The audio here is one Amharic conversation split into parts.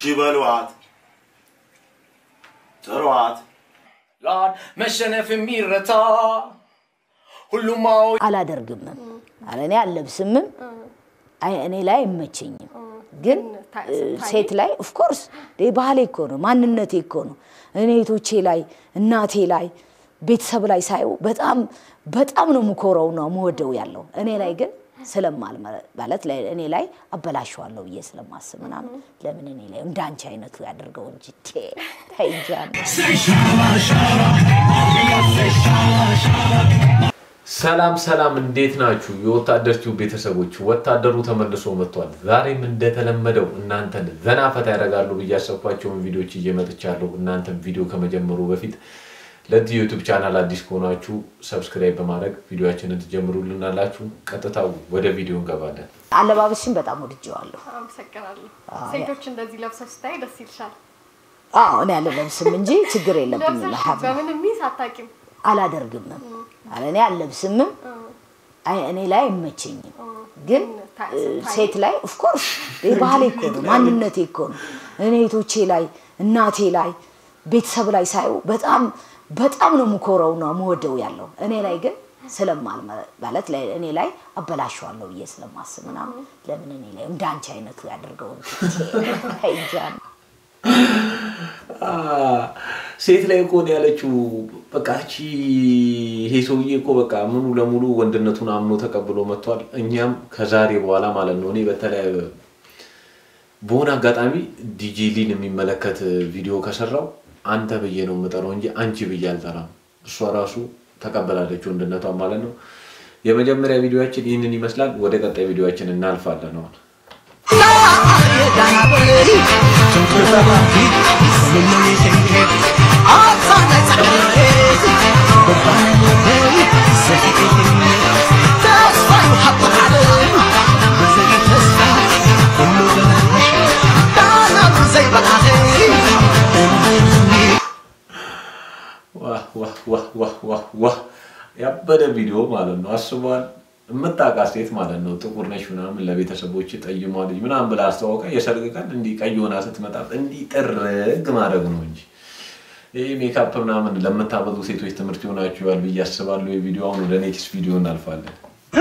بلوات تروات لان مشنا في ميرتا كل ما على درجم على ني على بسمم اي اني لا يمچኝ ግን ሴት ላይ of course ባህሌ እኮ ነው ማንነቴ እኮ ነው እኔቶቼ ላይ እናቴ ላይ ቤተሰብ ላይ ሳይው በጣም ነው ምኮራው ነው ሞደው ያለው እኔ ላይ ግን ስለማል ማለት ላይ እኔ ላይ አበላሽዋለሁ ስለማስብና ለምን እኔ ላይ እንዳንቺ አይነቱ ያደርገው እንጂ ታይጃን ሰላም እንዴት ናችሁ የወታደርቲው ቤተሰቦች ወታደሩ ተመልሶ መጥቷል ዛሬም እንደተለመደው እናንተን ዘናፈታ ያደርጋሉ በያሰፋቸው ቪዲዮዎች እየመጥቻለሁ እናንተም ቪዲዮ ከመጀመሩ በፊት ለዚህ ዩቲዩብ ቻናል አዲስ ከሆናችሁ ሰብስክራይብ በማድረግ ቪዲዮአችንን ትጀምሩልናላችሁ ቀጥታው ወደ ቪዲዮ እንገባለን አለባበስሽን በጣም ወድጄዋለሁ አመሰግናለሁ ሴቶች እንደዚህ ለብሰው ስታይ ደስ ይልሻል እኔ አለበስም እንጂ ችግር የለብኝም ለሐብ በምን ሚስ አታቂም አላደርግም አለኔ አለብስም አይ እኔ ላይ ይመቸኝ ግን ሴት ላይ of course ባህሌ እኮ ነው ማንነቴ እኮ ነው እኔቶቼ ላይ እናቴ ላይ ቤተሰብ ላይ ሳይው በጣም ነው ምኮራው ነው ሞደው ያለው እኔ ላይ ግን ስለማል ማለት ላይ እኔ ላይ አበላሽዋለሁ ስለማስብና ለምን እኔ ላይ እንዳንቺ አይነቱ ያደርገው ታይጃን ሴት ላይ እኮ ነው ያለችው በቃቺ ይሄ ሰውዬ እኮ በቃ ምኑ ለሙሉ ወንድነቱን አምኖ ተቀብሎ መጥቷል እኛም ከዛሬ በኋላ ማለት ነው እኔ በተለይ ቦና አጋጣሚ ዲጂ ሊን የሚመለከት ቪዲዮ ከሰራው አንተ በየ ነው መጠራው እንጂ አንቺ በያልጠራም እሷ ራሱ ተቀበላለች ወንድነቷ ማለት ነው የመጀመሪያ ቪዲዮአችን ይሄንን ይመስላል ወደ ቀጣይ ቪዲዮአችን እናልፋለን ነው ዋህ ያበደ ቪዲዮ ማለት ነው አስቧል መጣቃስቴት ማለት ነው ጥቁር ነሽ ምናምን ለቤተሰቦች ጠይሟል ምናምን ብላ አስተዋወቀ የሰርግ ቀን እንዲ ቀይሆና ስትመጣ እንዲ ጥርግ ማድረግ ነው እንጂ ይሄ ሜካፕ ምናምን ለምታበዙ ሴቶች ትምርት ይሆናችኋል በያስባለሁ የቪዲዮውን ወደ ኔክስት ቪዲዮ እናልፋለን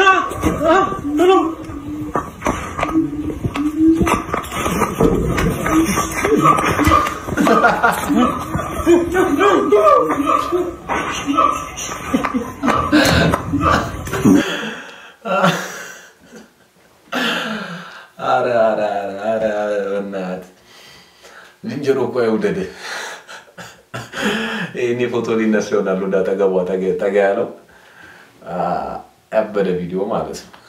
እናት ዝንጀሮ እኮ አይወደደ እኔ ፎቶ ሊነሳ ይሆናል እንዳጠገቧ ጠጋ ያለው ያበደ ቪዲዮ ማለት ነው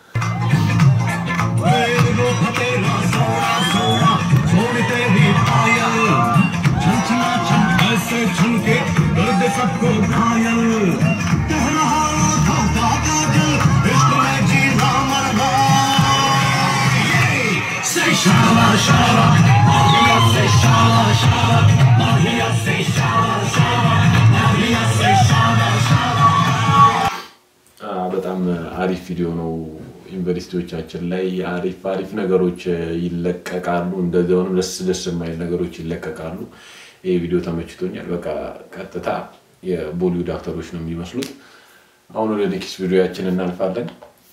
በጣም አሪፍ ቪዲዮ ነው ዩኒቨርሲቲዎቻችን ላይ አሪፍ ነገሮች ይለቀቃሉ እንደዚያውም ደስ የማይል ነገሮች ይለቀቃሉ ይሄ ቪዲዮ ተመችቶኛል በቃ ቀጥታ የቦሊውድ አክተሮች ነው የሚመስሉት አሁን ወደ ኔክስት ቪዲዮአችን እናልፋለን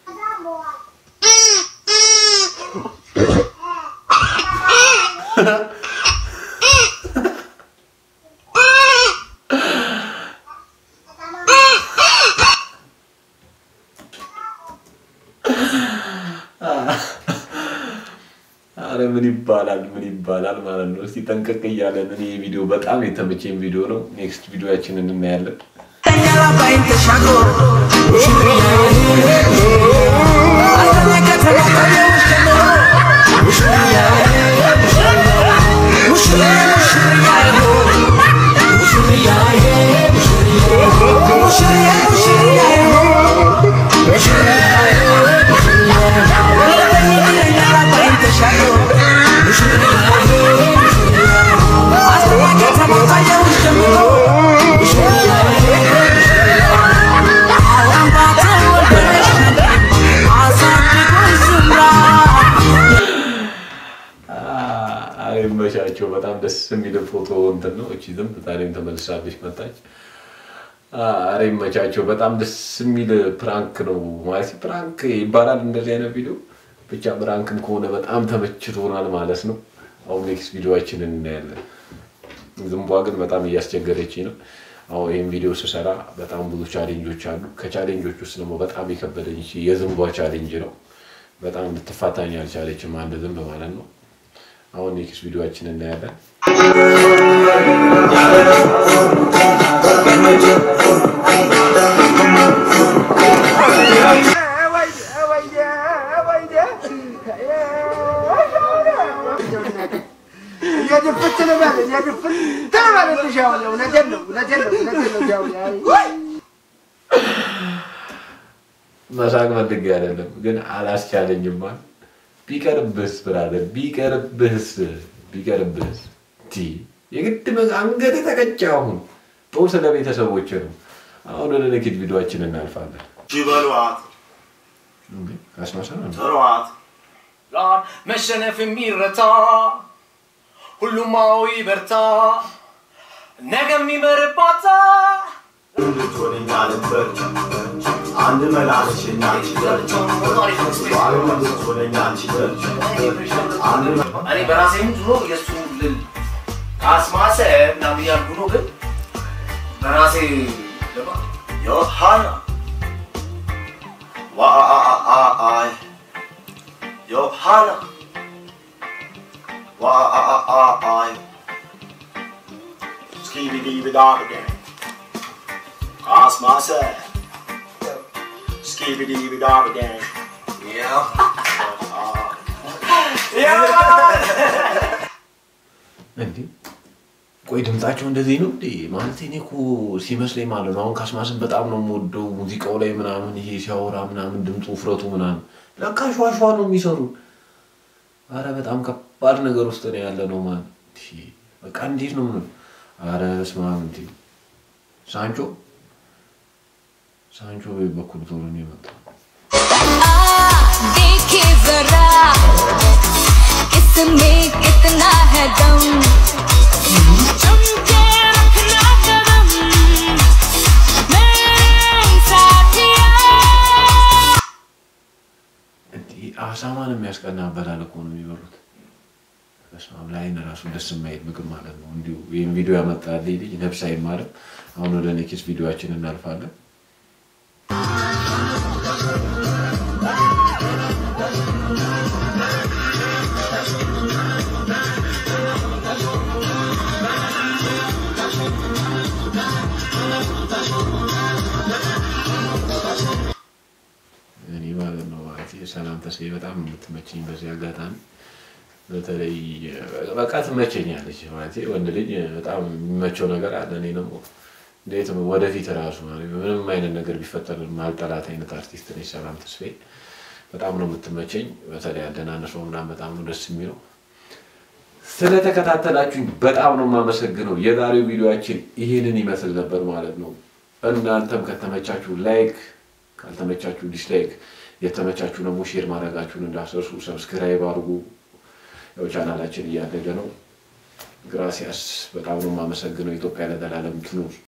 አረ ምን ይባላል ማለት ነው እስቲ ጠንቀቅ ይያለን እኔ ቪዲዮ በጣም የተመቸኝ ቪዲዮ ነው ኔክስት ቪዲዮአችንን እናያለን ይመቻቸው በጣም ደስ የሚል ፎቶ እንትን ነው እቺ ዝም ታሪም ተመልሳለች መጣች አሬ ይመቻቸው በጣም ደስ የሚል ፕራንክ ነው ማለት ፕራንክ ይባላል እንደዚህ አይነት ቪዲዮ ብቻ ፕራንክም ከሆነ በጣም ተመችቶናል ማለት ነው አሁን ኔክስት ቪዲዮአችንን እናያለን ዝምቧ ግን በጣም እያስቸገረች ነው አሁን ይሄን ቪዲዮ ስሰራ በጣም ብዙ ቻሌንጆች አሉ ከቻሌንጆች ውስጥ ደግሞ በጣም የከበደኝ የዝምቧ ቻሌንጅ ነው በጣም ልትፋታኝ ያልቻለችም አንድ ዝምብ ማለት ነው አሁን ኔክስት ቪዲዮአችንን እናያለን መሳቅ ፈልጌ አይደለም ግን አላስቻለኝም ማለት ቢቀርብስ ብራዘር ቢቀርብስ ቲ የግድ አንገት ተቀጫው ነው ስለ ቤተሰቦች ነው አሁን ወደ ኔክስት ቪዲዮአችንን እናልፋለን ጅበሏት አስማሳና ተሯት ላን መሸነፍ የሚረታ ሁሉም ይበርታ ነገም ይመርባታ ልትሆነኝ አልበር አንድ መላሽና እኔ በራሴ ሙሉ የሱ ልል አስማሰ ምናምን ያልኩ ነው ግን በራሴ ለባ ዮሐና ዋአአአአይ ዮሐና ዋአአአአይ skibidi-bidi-bidi Asmasa skibidi-bidi-bidi እንዴ ቆይ ድምጻቸው እንደዚህ ነው እንዴ ማለት እኔ እኮ ሲመስለኝ ማለት ነው አሁን ካስማስን በጣም ነው የምወደው ሙዚቃው ላይ ምናምን ይሄ ሲያወራ ምናምን ድምጹ ፍረቱ ምናምን ለካ ሸዋሸዋ ነው የሚሰሩ አረ በጣም ከባድ ነገር ውስጥ ነው ያለ ነው ማለት እሺ በቃ እንዴት ነው ምን አረ ስማም እንዴ ሳንቾ በኩል ቶሎ ነው የመጣው देखिए जरा इसमें कितना है दम चमके रखना कदम मेरे साथिया እንዴ አሳማን የሚያስቀና አበላል እኮ ነው የሚበሉት በስማም ላይ ራሱ ደስ የማይል ምግብ ማለት ነው እንዲሁ ይሄን ቪዲዮ ያመጣልኝ ልጅ ነፍስ አይማርም አሁን ወደ ኔክስት ቪዲዮአችን እናልፋለን እኔ ማለት ነው ሰላም ተስፋዬ በጣም የምትመቸኝ በዚህ አጋጣሚ በተለይ በቃ ትመቸኛለች ማለት ወንድ ልጅ በጣም የሚመቸው ነገር አለ እኔ ነው እንዴት ወደፊት ራሱ ምንም አይነት ነገር ቢፈጠር ማልጠላት አይነት አርቲስት ነኝ ሰላም ተስፋዬ በጣም ነው የምትመቸኝ በተለይ አደናነሷ ምናምን በጣም ነው ደስ የሚለው ስለተከታተላችሁኝ በጣም ነው የማመሰግነው የዛሬው ቪዲዮአችን ይሄንን ይመስል ነበር ማለት ነው እናንተም ከተመቻችሁ ላይክ ካልተመቻችሁ ዲስላይክ የተመቻችሁ ደግሞ ሼር ማድረጋችሁን እንዳትረሱ ሰብስክራይብ አድርጉ ያው ቻናላችን እያደገ ነው ግራሲያስ በጣም ነው የማመሰግነው ኢትዮጵያ ለዘላለም ትኑር